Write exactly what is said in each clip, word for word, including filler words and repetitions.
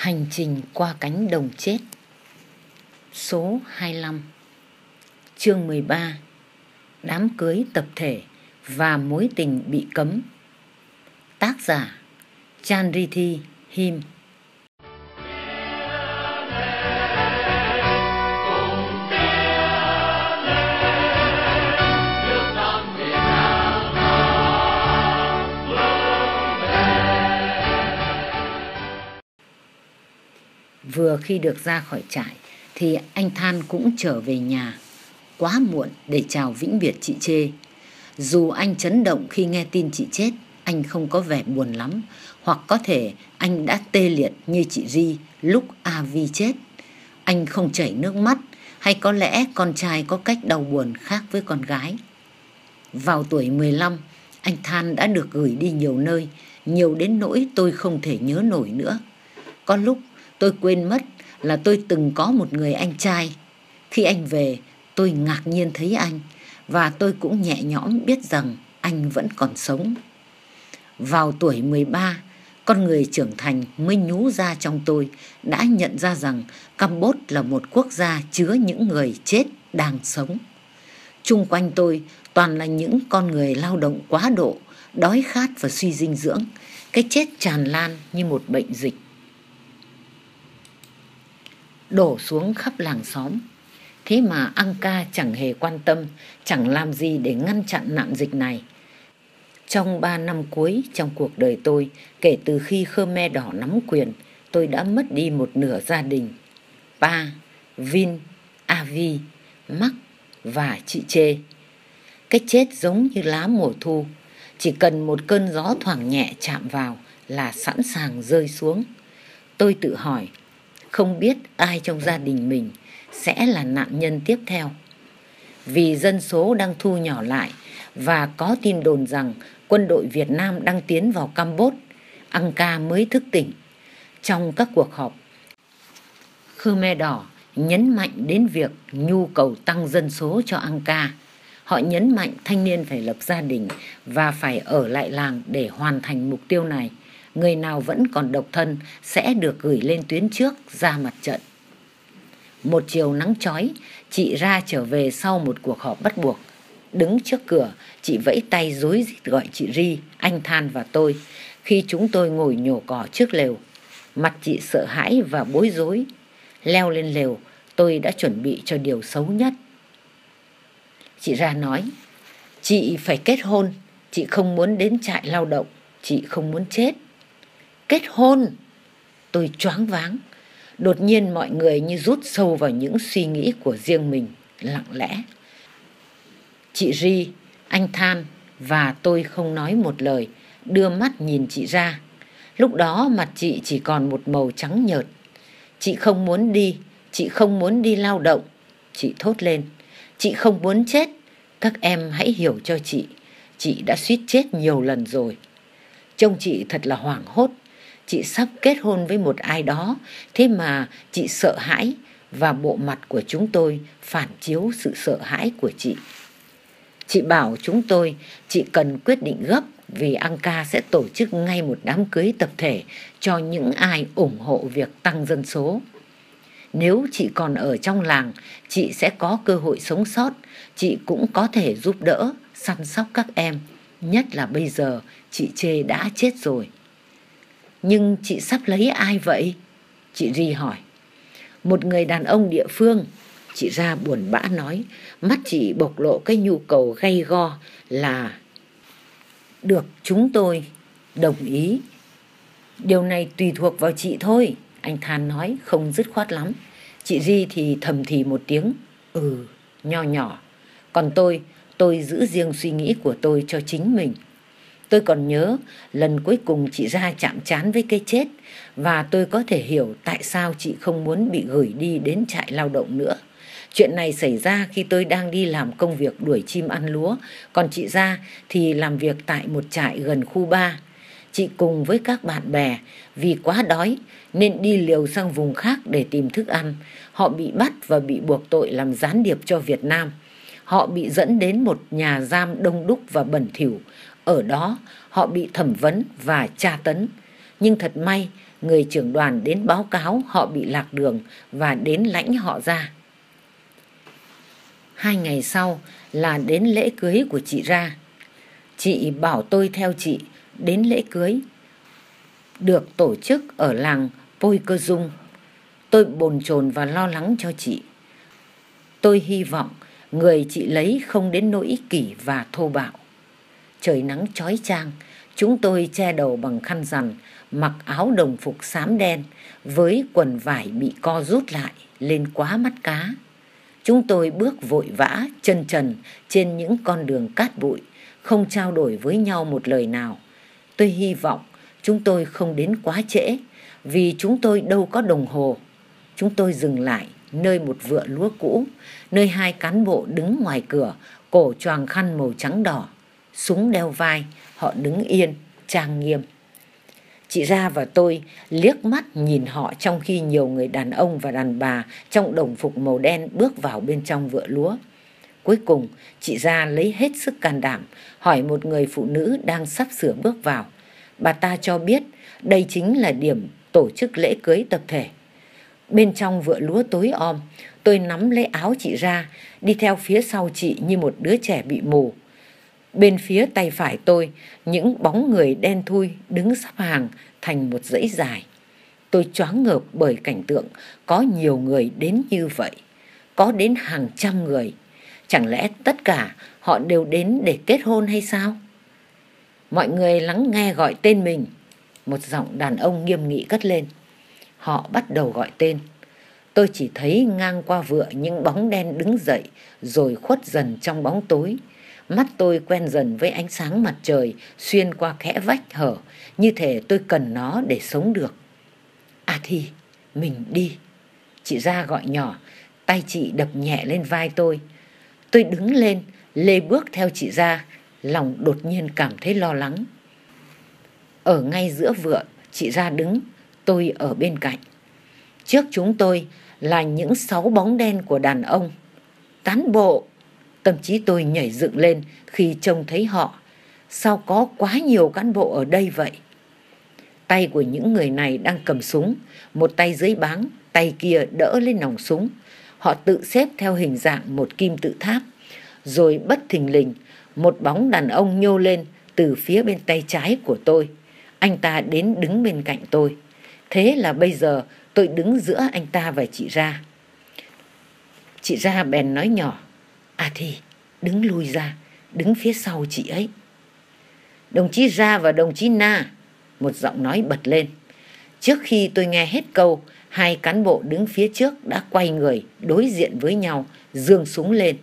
Hành trình qua cánh đồng chết. Số hai mươi lăm. Chương mười ba. Đám cưới tập thể và mối tình bị cấm. Tác giả Chandrithi Him. Vừa khi được ra khỏi trại thì anh Than cũng trở về nhà. Quá muộn để chào vĩnh biệt chị Chê. Dù anh chấn động khi nghe tin chị chết, anh không có vẻ buồn lắm. Hoặc có thể anh đã tê liệt như chị Ri lúc a vê chết. Anh không chảy nước mắt, hay có lẽ con trai có cách đau buồn khác với con gái. Vào tuổi mười lăm, anh Than đã được gửi đi nhiều nơi, nhiều đến nỗi tôi không thể nhớ nổi nữa. Có lúc tôi quên mất là tôi từng có một người anh trai. Khi anh về, tôi ngạc nhiên thấy anh, và tôi cũng nhẹ nhõm biết rằng anh vẫn còn sống. Vào tuổi mười ba, con người trưởng thành mới nhú ra trong tôi đã nhận ra rằng Campuchia là một quốc gia chứa những người chết đang sống. Chung quanh tôi toàn là những con người lao động quá độ, đói khát và suy dinh dưỡng. Cái chết tràn lan như một bệnh dịch, đổ xuống khắp làng xóm. Thế mà Angka chẳng hề quan tâm, chẳng làm gì để ngăn chặn nạn dịch này. Trong ba năm cuối trong cuộc đời tôi, kể từ khi Khmer Đỏ nắm quyền, tôi đã mất đi một nửa gia đình. Pa, Vin, Avi, Mark và chị Chê. Cái chết giống như lá mùa thu, chỉ cần một cơn gió thoảng nhẹ chạm vào là sẵn sàng rơi xuống. Tôi tự hỏi, không biết ai trong gia đình mình sẽ là nạn nhân tiếp theo. Vì dân số đang thu nhỏ lại và có tin đồn rằng quân đội Việt Nam đang tiến vào Campuchia, Angka mới thức tỉnh. Trong các cuộc họp, Khmer Đỏ nhấn mạnh đến việc nhu cầu tăng dân số cho Angka. Họ nhấn mạnh thanh niên phải lập gia đình và phải ở lại làng để hoàn thành mục tiêu này. Người nào vẫn còn độc thân sẽ được gửi lên tuyến trước ra mặt trận. Một chiều nắng chói, chị Ra trở về sau một cuộc họp bắt buộc. Đứng trước cửa, chị vẫy tay rối rít gọi chị Ri, anh Than và tôi. Khi chúng tôi ngồi nhổ cỏ trước lều, mặt chị sợ hãi và bối rối. Leo lên lều, tôi đã chuẩn bị cho điều xấu nhất. Chị Ra nói, chị phải kết hôn, chị không muốn đến trại lao động, chị không muốn chết. Kết hôn? Tôi choáng váng. Đột nhiên mọi người như rút sâu vào những suy nghĩ của riêng mình, lặng lẽ. Chị Ri, anh Than và tôi không nói một lời, đưa mắt nhìn chị Ra. Lúc đó mặt chị chỉ còn một màu trắng nhợt. Chị không muốn đi, chị không muốn đi lao động. Chị thốt lên, chị không muốn chết. Các em hãy hiểu cho chị, chị đã suýt chết nhiều lần rồi. Trông chị thật là hoảng hốt. Chị sắp kết hôn với một ai đó, thế mà chị sợ hãi và bộ mặt của chúng tôi phản chiếu sự sợ hãi của chị. Chị bảo chúng tôi chị cần quyết định gấp vì Angka sẽ tổ chức ngay một đám cưới tập thể cho những ai ủng hộ việc tăng dân số. Nếu chị còn ở trong làng, chị sẽ có cơ hội sống sót, chị cũng có thể giúp đỡ, săn sóc các em, nhất là bây giờ chị Chê đã chết rồi. Nhưng chị sắp lấy ai vậy? Chị Ri hỏi. Một người đàn ông địa phương. Chị Ra buồn bã nói, mắt chị bộc lộ cái nhu cầu gay go là được chúng tôi đồng ý. Điều này tùy thuộc vào chị thôi, anh Than nói không dứt khoát lắm. Chị Ri thì thầm thì một tiếng, ừ, nho nhỏ. Còn tôi, tôi giữ riêng suy nghĩ của tôi cho chính mình. Tôi còn nhớ lần cuối cùng chị Ra chạm trán với cái chết, và tôi có thể hiểu tại sao chị không muốn bị gửi đi đến trại lao động nữa. Chuyện này xảy ra khi tôi đang đi làm công việc đuổi chim ăn lúa, còn chị Ra thì làm việc tại một trại gần khu ba. Chị cùng với các bạn bè vì quá đói nên đi liều sang vùng khác để tìm thức ăn. Họ bị bắt và bị buộc tội làm gián điệp cho Việt Nam. Họ bị dẫn đến một nhà giam đông đúc và bẩn thỉu. Ở đó họ bị thẩm vấn và tra tấn. Nhưng thật may Người trưởng đoàn đến báo cáo họ bị lạc đường và đến lãnh họ ra. Hai ngày sau là đến lễ cưới của chị Ra. Chị bảo tôi theo chị đến lễ cưới, được tổ chức ở làng Pôi Cơ Dung. Tôi bồn chồn và lo lắng cho chị. Tôi hy vọng người chị lấy không đến nỗi ích kỷ và thô bạo. Trời nắng chói chang, chúng tôi che đầu bằng khăn rằn, mặc áo đồng phục xám đen với quần vải bị co rút lại lên quá mắt cá. Chúng tôi bước vội vã, chân trần trên những con đường cát bụi, không trao đổi với nhau một lời nào. Tôi hy vọng chúng tôi không đến quá trễ, vì chúng tôi đâu có đồng hồ. Chúng tôi dừng lại nơi một vựa lúa cũ, nơi hai cán bộ đứng ngoài cửa, cổ choàng khăn màu trắng đỏ, súng đeo vai, họ đứng yên, trang nghiêm. Chị Ra và tôi liếc mắt nhìn họ trong khi nhiều người đàn ông và đàn bà trong đồng phục màu đen bước vào bên trong vựa lúa. Cuối cùng, chị Ra lấy hết sức can đảm, hỏi một người phụ nữ đang sắp sửa bước vào. Bà ta cho biết đây chính là điểm tổ chức lễ cưới tập thể. Bên trong vựa lúa tối om, tôi nắm lấy áo chị Ra, đi theo phía sau chị như một đứa trẻ bị mù. Bên phía tay phải tôi, những bóng người đen thui đứng sắp hàng thành một dãy dài. Tôi choáng ngợp bởi cảnh tượng có nhiều người đến như vậy, có đến hàng trăm người. Chẳng lẽ tất cả họ đều đến để kết hôn hay sao? Mọi người lắng nghe gọi tên mình. Một giọng đàn ông nghiêm nghị cất lên. Họ bắt đầu gọi tên. Tôi chỉ thấy ngang qua vựa những bóng đen đứng dậy rồi khuất dần trong bóng tối. Mắt tôi quen dần với ánh sáng mặt trời xuyên qua kẽ vách hở, như thể tôi cần nó để sống được. À thì, mình đi. Chị Ra gọi nhỏ, tay chị đập nhẹ lên vai tôi. Tôi đứng lên, lê bước theo chị Ra, lòng đột nhiên cảm thấy lo lắng. Ở ngay giữa vựa, chị Ra đứng, tôi ở bên cạnh. Trước chúng tôi là những sáu bóng đen của đàn ông. Cán bộ! Tâm trí tôi nhảy dựng lên khi trông thấy họ. Sao có quá nhiều cán bộ ở đây vậy? Tay của những người này đang cầm súng, một tay dưới báng, tay kia đỡ lên nòng súng. Họ tự xếp theo hình dạng một kim tự tháp. Rồi bất thình lình, một bóng đàn ông nhô lên từ phía bên tay trái của tôi. Anh ta đến đứng bên cạnh tôi. Thế là bây giờ tôi đứng giữa anh ta và chị Ra. Chị Ra bèn nói nhỏ. À thì, đứng lui ra, đứng phía sau chị ấy. Đồng chí Ra và đồng chí Na, một giọng nói bật lên. Trước khi tôi nghe hết câu, hai cán bộ đứng phía trước đã quay người, đối diện với nhau, giương súng lên.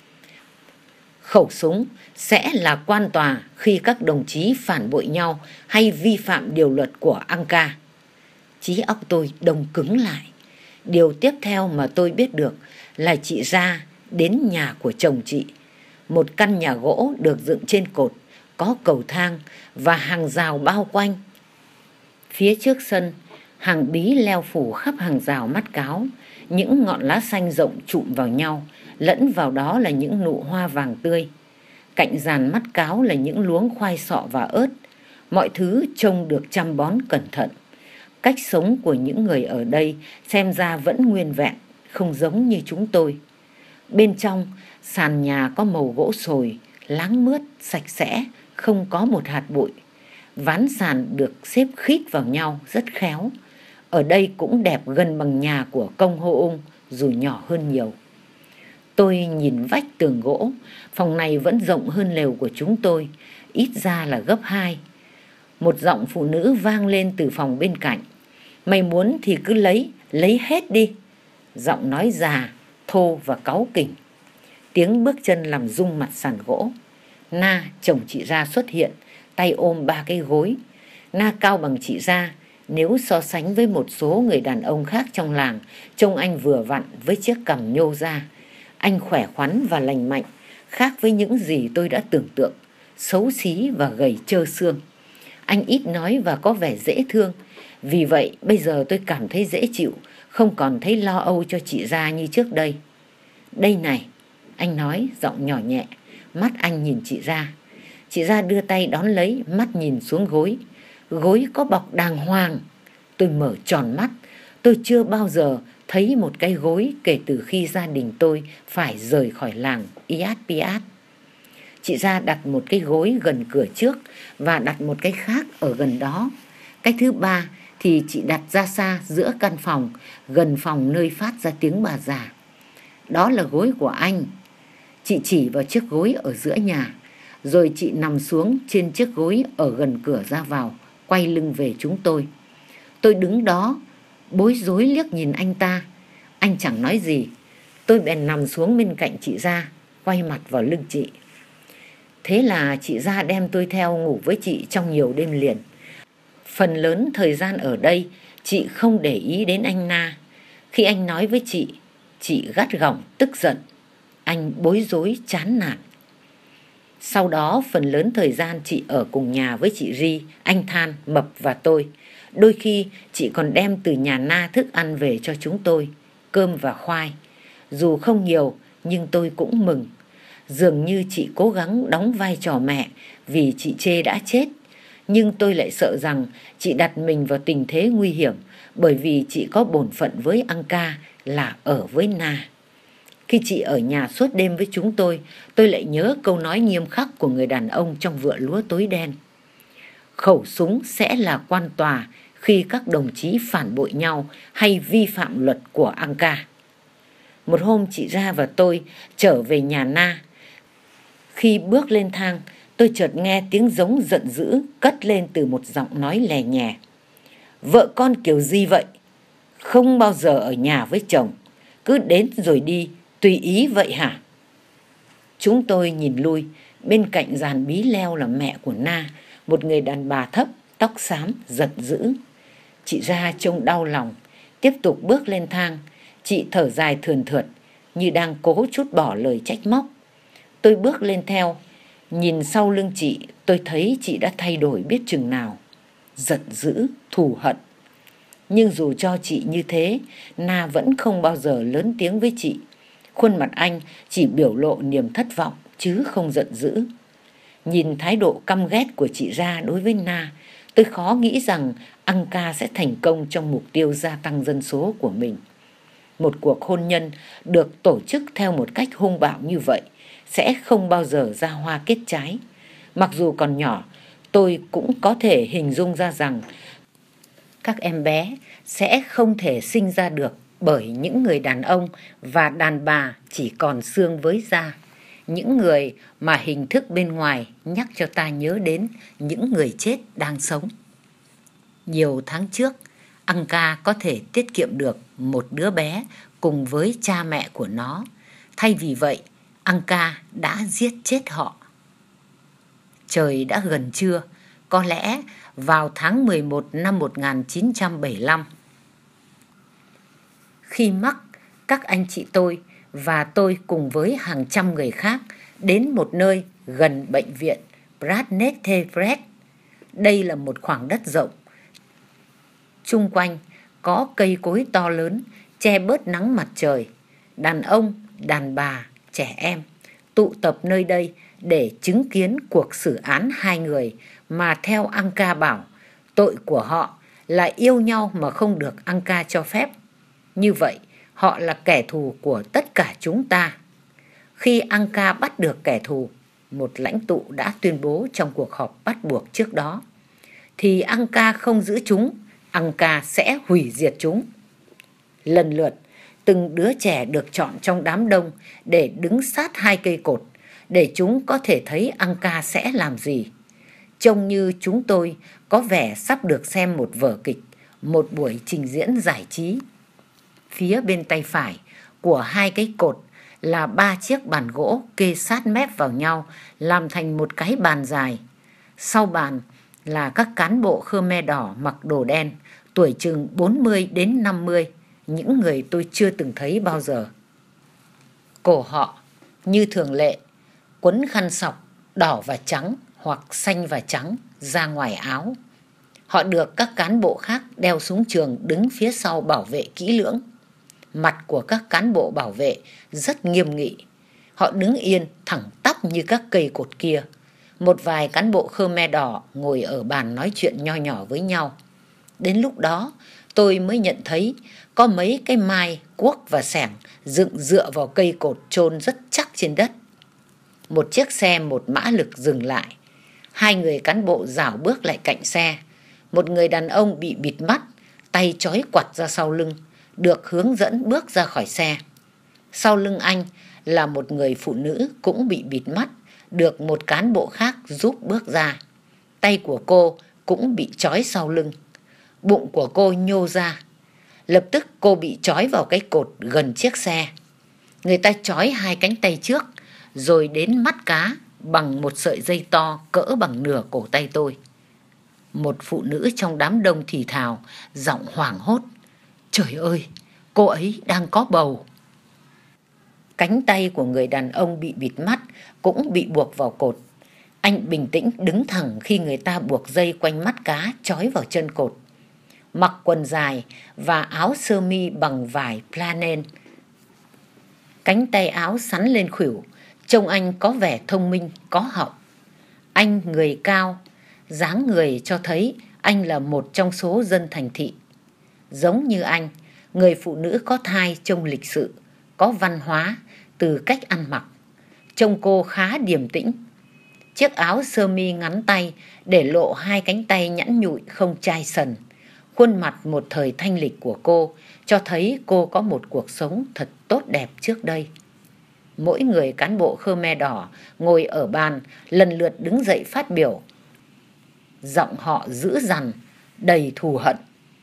Khẩu súng sẽ là quan tòa khi các đồng chí phản bội nhau hay vi phạm điều luật của Angka. Trí óc tôi đông cứng lại. Điều tiếp theo mà tôi biết được là chị Ra đến nhà của chồng chị. Một căn nhà gỗ được dựng trên cột, có cầu thang và hàng rào bao quanh. Phía trước sân, hàng bí leo phủ khắp hàng rào mắt cáo. Những ngọn lá xanh rộng trụm vào nhau, lẫn vào đó là những nụ hoa vàng tươi. Cạnh giàn mắt cáo là những luống khoai sọ và ớt. Mọi thứ trông được chăm bón cẩn thận. Cách sống của những người ở đây xem ra vẫn nguyên vẹn, không giống như chúng tôi. Bên trong, sàn nhà có màu gỗ sồi, láng mướt, sạch sẽ, không có một hạt bụi. Ván sàn được xếp khít vào nhau rất khéo. Ở đây cũng đẹp gần bằng nhà của công Hô Ung, dù nhỏ hơn nhiều. Tôi nhìn vách tường gỗ, phòng này vẫn rộng hơn lều của chúng tôi, ít ra là gấp hai. Một giọng phụ nữ vang lên từ phòng bên cạnh. Mày muốn thì cứ lấy, lấy hết đi. Giọng nói già, thô và cáu kỉnh. Tiếng bước chân làm rung mặt sàn gỗ. Na, chồng chị Ra xuất hiện, tay ôm ba cái gối. Na cao bằng chị Ra, nếu so sánh với một số người đàn ông khác trong làng, trông anh vừa vặn với chiếc cằm nhô ra. Anh khỏe khoắn và lành mạnh, khác với những gì tôi đã tưởng tượng, xấu xí và gầy trơ xương. Anh ít nói và có vẻ dễ thương, vì vậy bây giờ tôi cảm thấy dễ chịu, không còn thấy lo âu cho chị Ra như trước đây. Đây này, anh nói giọng nhỏ nhẹ, mắt anh nhìn chị Ra. Chị Ra đưa tay đón lấy, mắt nhìn xuống gối. Gối có bọc đàng hoàng. Tôi mở tròn mắt. Tôi chưa bao giờ thấy một cái gối kể từ khi gia đình tôi phải rời khỏi làng Iát Piát. Chị ra đặt một cái gối gần cửa trước và đặt một cái khác ở gần đó. Cái thứ ba thì chị đặt ra xa giữa căn phòng, gần phòng nơi phát ra tiếng bà già. Đó là gối của anh. Chị chỉ vào chiếc gối ở giữa nhà, rồi chị nằm xuống trên chiếc gối ở gần cửa ra vào, quay lưng về chúng tôi. Tôi đứng đó, bối rối liếc nhìn anh ta. Anh chẳng nói gì. Tôi bèn nằm xuống bên cạnh chị ra, quay mặt vào lưng chị. Thế là chị ra đem tôi theo ngủ với chị trong nhiều đêm liền. Phần lớn thời gian ở đây, chị không để ý đến anh Na. Khi anh nói với chị, chị gắt gỏng, tức giận. Anh bối rối, chán nản. Sau đó, phần lớn thời gian chị ở cùng nhà với chị Ri, anh Than, Mập và tôi. Đôi khi, chị còn đem từ nhà Na thức ăn về cho chúng tôi, cơm và khoai. Dù không nhiều, nhưng tôi cũng mừng. Dường như chị cố gắng đóng vai trò mẹ vì chị Chê đã chết. Nhưng tôi lại sợ rằng chị đặt mình vào tình thế nguy hiểm bởi vì chị có bổn phận với Anka là ở với Na. Khi chị ở nhà suốt đêm với chúng tôi, tôi lại nhớ câu nói nghiêm khắc của người đàn ông trong vựa lúa tối đen. Khẩu súng sẽ là quan tòa khi các đồng chí phản bội nhau hay vi phạm luật của Anka. Một hôm chị Ra và tôi trở về nhà Na. Khi bước lên thang, tôi chợt nghe tiếng giống giận dữ cất lên từ một giọng nói lè nhè. Vợ con kiểu gì vậy? Không bao giờ ở nhà với chồng, cứ đến rồi đi, tùy ý vậy hả? Chúng tôi nhìn lui, bên cạnh dàn bí leo là mẹ của Na, một người đàn bà thấp, tóc xám, giận dữ. Chị Ra trông đau lòng, tiếp tục bước lên thang. Chị thở dài thườn thượt, như đang cố trút bỏ lời trách móc. Tôi bước lên theo, nhìn sau lưng chị, tôi thấy chị đã thay đổi biết chừng nào. Giận dữ, thù hận. Nhưng dù cho chị như thế, Na vẫn không bao giờ lớn tiếng với chị. Khuôn mặt anh chỉ biểu lộ niềm thất vọng chứ không giận dữ. Nhìn thái độ căm ghét của chị Ra đối với Na, tôi khó nghĩ rằng Anka sẽ thành công trong mục tiêu gia tăng dân số của mình. Một cuộc hôn nhân được tổ chức theo một cách hung bạo như vậy sẽ không bao giờ ra hoa kết trái. Mặc dù còn nhỏ, tôi cũng có thể hình dung ra rằng các em bé sẽ không thể sinh ra được bởi những người đàn ông và đàn bà chỉ còn xương với da. Những người mà hình thức bên ngoài nhắc cho ta nhớ đến những người chết đang sống. Nhiều tháng trước, Anka có thể tiết kiệm được một đứa bé cùng với cha mẹ của nó. Thay vì vậy, Anka đã giết chết họ. Trời đã gần trưa, có lẽ vào tháng mười một năm một nghìn chín trăm bảy mươi lăm. Khi mắc, các anh chị tôi và tôi cùng với hàng trăm người khác đến một nơi gần bệnh viện Bratnetevret. Đây là một khoảng đất rộng. Chung quanh có cây cối to lớn che bớt nắng mặt trời. Đàn ông, đàn bà, trẻ em tụ tập nơi đây để chứng kiến cuộc xử án hai người mà theo Anka bảo tội của họ là yêu nhau mà không được Anka cho phép. Như vậy, họ là kẻ thù của tất cả chúng ta. Khi Anka bắt được kẻ thù, một lãnh tụ đã tuyên bố trong cuộc họp bắt buộc trước đó, thì Anka không giữ chúng, Anka sẽ hủy diệt chúng. Lần lượt, từng đứa trẻ được chọn trong đám đông để đứng sát hai cây cột, để chúng có thể thấy Anka sẽ làm gì. Trông như chúng tôi có vẻ sắp được xem một vở kịch, một buổi trình diễn giải trí. Phía bên tay phải của hai cái cột là ba chiếc bàn gỗ kê sát mép vào nhau, làm thành một cái bàn dài. Sau bàn là các cán bộ Khmer đỏ mặc đồ đen, tuổi chừng bốn mươi đến năm mươi, những người tôi chưa từng thấy bao giờ. Cổ họ, như thường lệ, quấn khăn sọc đỏ và trắng hoặc xanh và trắng ra ngoài áo. Họ được các cán bộ khác đeo súng trường đứng phía sau bảo vệ kỹ lưỡng. Mặt của các cán bộ bảo vệ rất nghiêm nghị. Họ đứng yên thẳng tắp như các cây cột kia. Một vài cán bộ Khmer đỏ ngồi ở bàn nói chuyện nho nhỏ với nhau. Đến lúc đó tôi mới nhận thấy có mấy cái mai, cuốc và xẻng dựng dựa vào cây cột chôn rất chắc trên đất. Một chiếc xe một mã lực dừng lại. Hai người cán bộ rảo bước lại cạnh xe. Một người đàn ông bị bịt mắt, tay trói quặt ra sau lưng, được hướng dẫn bước ra khỏi xe. Sau lưng anh là một người phụ nữ cũng bị bịt mắt, được một cán bộ khác giúp bước ra. Tay của cô cũng bị trói sau lưng. Bụng của cô nhô ra. Lập tức cô bị trói vào cái cột gần chiếc xe. Người ta trói hai cánh tay trước, rồi đến mắt cá bằng một sợi dây to cỡ bằng nửa cổ tay tôi. Một phụ nữ trong đám đông thì thào, giọng hoảng hốt: "Trời ơi, cô ấy đang có bầu." Cánh tay của người đàn ông bị bịt mắt cũng bị buộc vào cột. Anh bình tĩnh đứng thẳng khi người ta buộc dây quanh mắt cá trói vào chân cột. Mặc quần dài và áo sơ mi bằng vải flannel. Cánh tay áo xắn lên khuỷu, trông anh có vẻ thông minh, có học. Anh người cao, dáng người cho thấy anh là một trong số dân thành thị. Giống như anh, người phụ nữ có thai trông lịch sự, có văn hóa từ cách ăn mặc. Trông cô khá điềm tĩnh. Chiếc áo sơ mi ngắn tay để lộ hai cánh tay nhẵn nhụi không chai sần. Khuôn mặt một thời thanh lịch của cô cho thấy cô có một cuộc sống thật tốt đẹp trước đây. Mỗi người cán bộ Khmer Đỏ ngồi ở bàn lần lượt đứng dậy phát biểu. Giọng họ dữ dằn, đầy thù hận.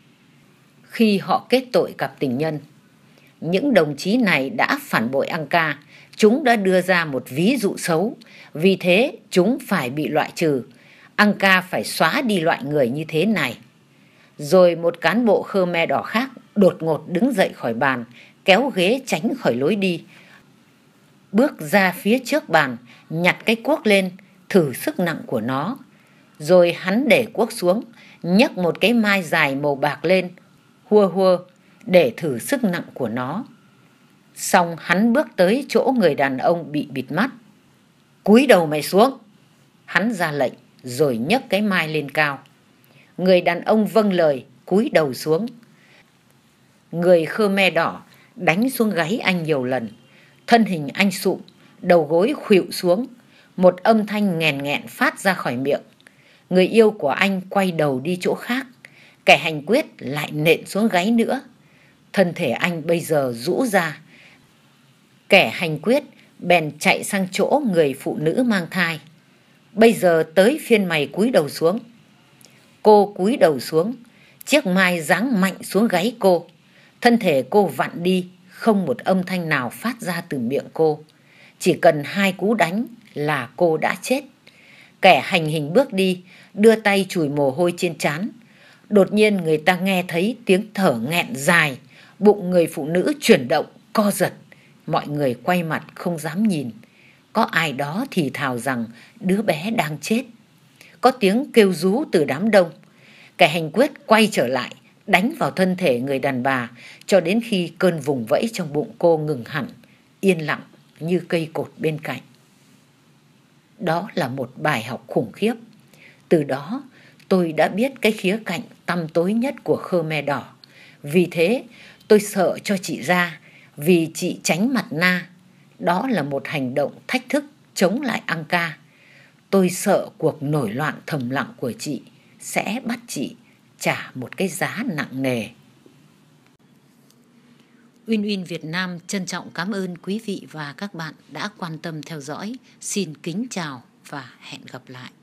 Khi họ kết tội cặp tình nhân, những đồng chí này đã phản bội Angkar. Chúng đã đưa ra một ví dụ xấu, vì thế chúng phải bị loại trừ. Angkar phải xóa đi loại người như thế này. Rồi một cán bộ Khmer Đỏ khác đột ngột đứng dậy khỏi bàn, kéo ghế tránh khỏi lối đi, bước ra phía trước bàn, nhặt cái cuốc lên, thử sức nặng của nó. Rồi hắn để cuốc xuống, nhấc một cái mai dài màu bạc lên, hua hua, để thử sức nặng của nó. Xong hắn bước tới chỗ người đàn ông bị bịt mắt. "Cúi đầu mày xuống!" Hắn ra lệnh, rồi nhấc cái mai lên cao. Người đàn ông vâng lời, cúi đầu xuống. Người Khmer Đỏ đánh xuống gáy anh nhiều lần. Thân hình anh sụm, đầu gối khuỵu xuống. Một âm thanh nghèn nghẹn phát ra khỏi miệng. Người yêu của anh quay đầu đi chỗ khác. Kẻ hành quyết lại nện xuống gáy nữa. Thân thể anh bây giờ rũ ra. Kẻ hành quyết bèn chạy sang chỗ người phụ nữ mang thai. "Bây giờ tới phiên mày cúi đầu xuống." Cô cúi đầu xuống. Chiếc mai giáng mạnh xuống gáy cô. Thân thể cô vặn đi, không một âm thanh nào phát ra từ miệng cô. Chỉ cần hai cú đánh là cô đã chết. Kẻ hành hình bước đi, đưa tay chùi mồ hôi trên trán. Đột nhiên người ta nghe thấy tiếng thở nghẹn dài. Bụng người phụ nữ chuyển động, co giật. Mọi người quay mặt không dám nhìn. Có ai đó thì thào rằng đứa bé đang chết. Có tiếng kêu rú từ đám đông. Kẻ hành quyết quay trở lại, đánh vào thân thể người đàn bà cho đến khi cơn vùng vẫy trong bụng cô ngừng hẳn, yên lặng như cây cột bên cạnh. Đó là một bài học khủng khiếp. Từ đó tôi đã biết cái khía cạnh tăm tối nhất của Khmer Đỏ. Vì thế tôi sợ cho chị ra, vì chị tránh mặt na. Đó là một hành động thách thức chống lại Angkar. Tôi sợ cuộc nổi loạn thầm lặng của chị sẽ bắt chị trả một cái giá nặng nề. Uyên Uyên Việt Nam trân trọng cảm ơn quý vị và các bạn đã quan tâm theo dõi. Xin kính chào và hẹn gặp lại.